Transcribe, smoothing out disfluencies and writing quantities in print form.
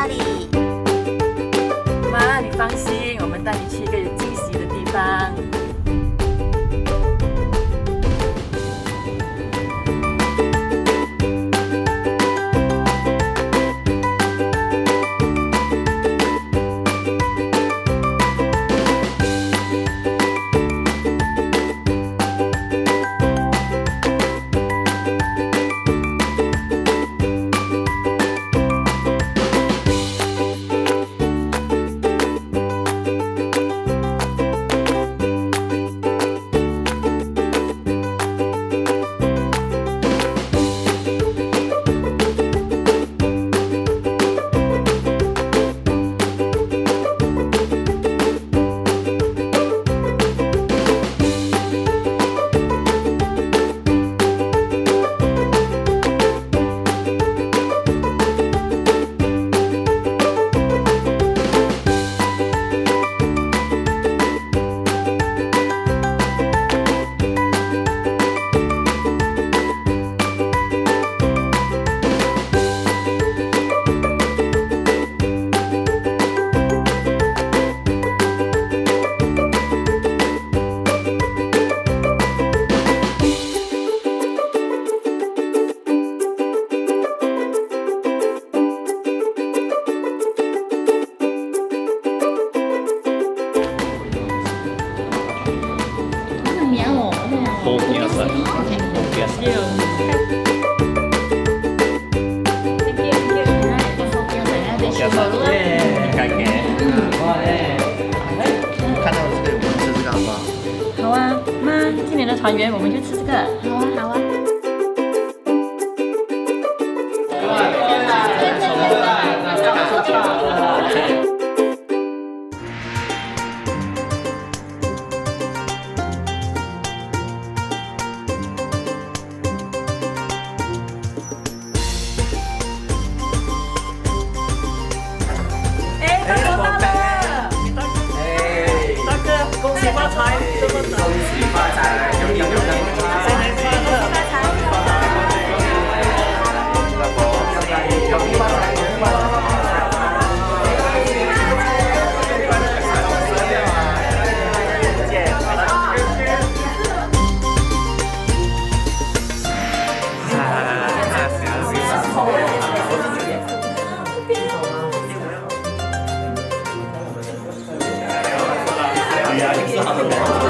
哪里？ 妈，你放心，我们带你去一个有惊喜的地方。 高気野菜。高気野菜。 看到了这个，我们吃这个好不好？ 好啊，妈，今年的团圆我们就吃这个。 好啊，好啊。 发财，恭喜发财，有年有年，新年快乐，发财，老婆，有你发财，有你发财。哎呀，你是好的。